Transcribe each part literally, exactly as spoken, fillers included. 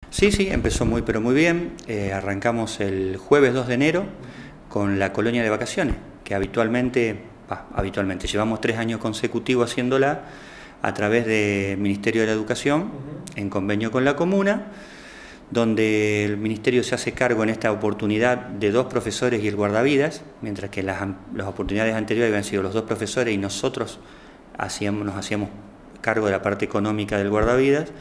Sí, sí, empezó muy pero muy bien. Eh, arrancamos el jueves dos de enero con la colonia de vacaciones, que habitualmente, bah, habitualmente, llevamos tres años consecutivos haciéndola a través del Ministerio de la Educación, uh-huh. en convenio con la comuna, donde el Ministerio se hace cargo en esta oportunidad de dos profesores y el guardavidas, mientras que las, las oportunidades anteriores habían sido los dos profesores y nosotros hacíamos, nos hacíamos cargo de la parte económica del guardavidas.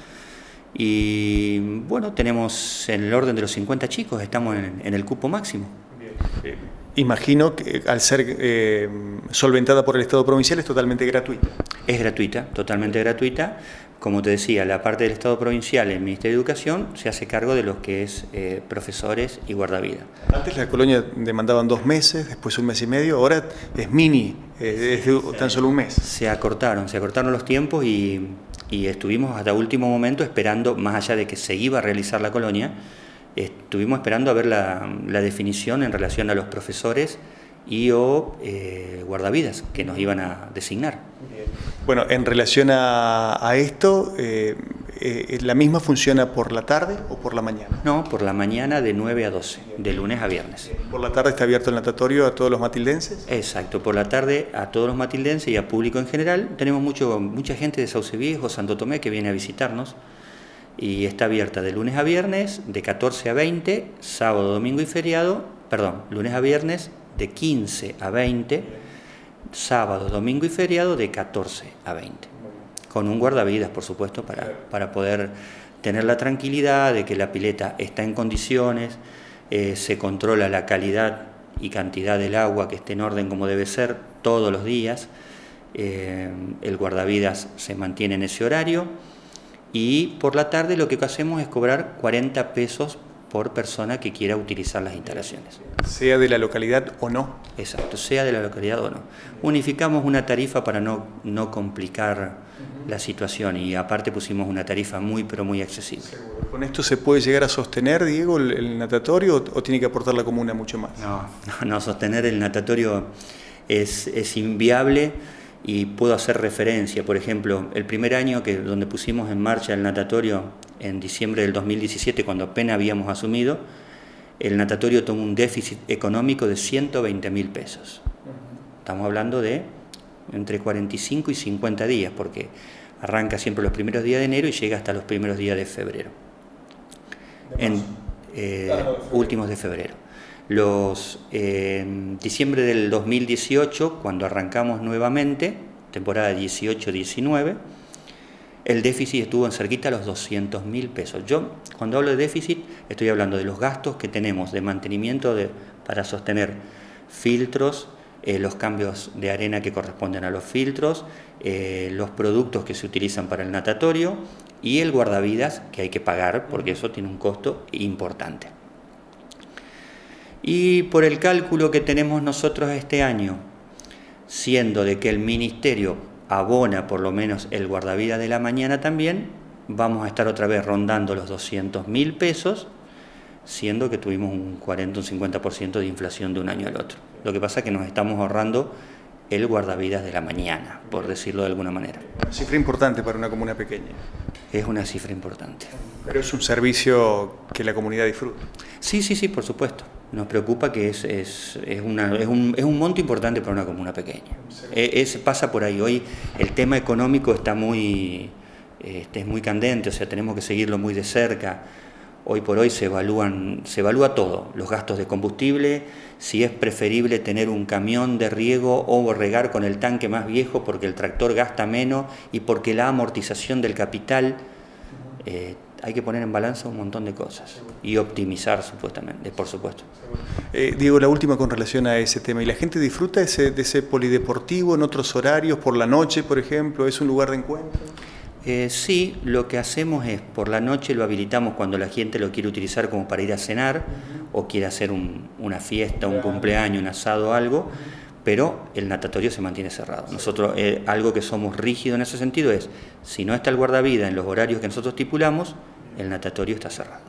Y bueno, tenemos en el orden de los cincuenta chicos, estamos en, en el cupo máximo. Bien. Eh, imagino que al ser eh, solventada por el Estado provincial es totalmente gratuita. Es gratuita, totalmente gratuita. Como te decía, la parte del Estado provincial, el Ministerio de Educación, se hace cargo de los que es eh, profesores y guardavidas. Antes la colonia demandaban dos meses, después un mes y medio, ahora es mini, eh, es de tan solo un mes. Se acortaron, se acortaron los tiempos y... y estuvimos hasta último momento esperando, más allá de que se iba a realizar la colonia, estuvimos esperando a ver la, la definición en relación a los profesores y o eh, guardavidas que nos iban a designar. Bueno, en relación a, a esto, eh, eh, ¿la misma funciona por la tarde o por la mañana? No, por la mañana de nueve a doce, de lunes a viernes. ¿Por la tarde está abierto el natatorio a todos los matildenses? Exacto, por la tarde a todos los matildenses y a público en general. Tenemos mucho, mucha gente de Sauce Viejo, Santo Tomé, que viene a visitarnos y está abierta de lunes a viernes, de catorce a veinte, sábado, domingo y feriado, perdón, lunes a viernes de quince a veinte, sábado, domingo y feriado de catorce a veinte. Con un guardavidas, por supuesto, para, para poder tener la tranquilidad de que la pileta está en condiciones, eh, se controla la calidad y cantidad del agua que esté en orden como debe ser todos los días, eh, el guardavidas se mantiene en ese horario y por la tarde lo que hacemos es cobrar cuarenta pesos por persona que quiera utilizar las instalaciones. Sea de la localidad o no. Exacto, sea de la localidad o no. Unificamos una tarifa para no, no complicar uh-huh. la situación y aparte pusimos una tarifa muy pero muy accesible. ¿Seguro? ¿Con esto se puede llegar a sostener, Diego, el, el natatorio o, o tiene que aportar la comuna mucho más? No, no, no sostener el natatorio es, es inviable y puedo hacer referencia. Por ejemplo, el primer año que, donde pusimos en marcha el natatorio en diciembre del dos mil diecisiete, cuando apenas habíamos asumido, el natatorio tomó un déficit económico de ciento veinte mil pesos. Estamos hablando de entre cuarenta y cinco y cincuenta días, porque arranca siempre los primeros días de enero y llega hasta los primeros días de febrero. ¿De en eh, ah, no, de últimos de febrero. Los, eh, en diciembre del dos mil dieciocho, cuando arrancamos nuevamente, temporada dieciocho diecinueve, el déficit estuvo en cerquita a los doscientos mil pesos. Yo, cuando hablo de déficit, estoy hablando de los gastos que tenemos de mantenimiento de, para sostener filtros, eh, los cambios de arena que corresponden a los filtros, eh, los productos que se utilizan para el natatorio y el guardavidas que hay que pagar, porque eso tiene un costo importante. Y por el cálculo que tenemos nosotros este año, siendo de que el Ministerio abona por lo menos el guardavidas de la mañana también, vamos a estar otra vez rondando los doscientos mil pesos, siendo que tuvimos un cuarenta o un cincuenta por ciento de inflación de un año al otro. Lo que pasa es que nos estamos ahorrando el guardavidas de la mañana, por decirlo de alguna manera. Una cifra importante para una comuna pequeña. Es una cifra importante. Pero es un servicio que la comunidad disfruta. Sí, sí, sí, por supuesto. Nos preocupa que es, es, es, una, es, un, es un monto importante para una comuna pequeña. Es, es, pasa por ahí. Hoy el tema económico está muy, este, es muy candente, o sea, tenemos que seguirlo muy de cerca. Hoy por hoy se evalúan, se evalúa todo, los gastos de combustible, si es preferible tener un camión de riego o regar con el tanque más viejo porque el tractor gasta menos y porque la amortización del capital, eh, hay que poner en balanza un montón de cosas y optimizar supuestamente, por supuesto. Eh, Diego, la última con relación a ese tema, ¿y la gente disfruta ese, de ese polideportivo en otros horarios, por la noche, por ejemplo? ¿Es un lugar de encuentro? Eh, sí, lo que hacemos es, por la noche lo habilitamos cuando la gente lo quiere utilizar como para ir a cenar uh-huh. o quiere hacer un, una fiesta, un cumpleaños, un asado o algo, uh-huh. pero el natatorio se mantiene cerrado. Nosotros, eh, algo que somos rígidos en ese sentido es, si no está el guardavidas en los horarios que nosotros estipulamos, el natatorio está cerrado.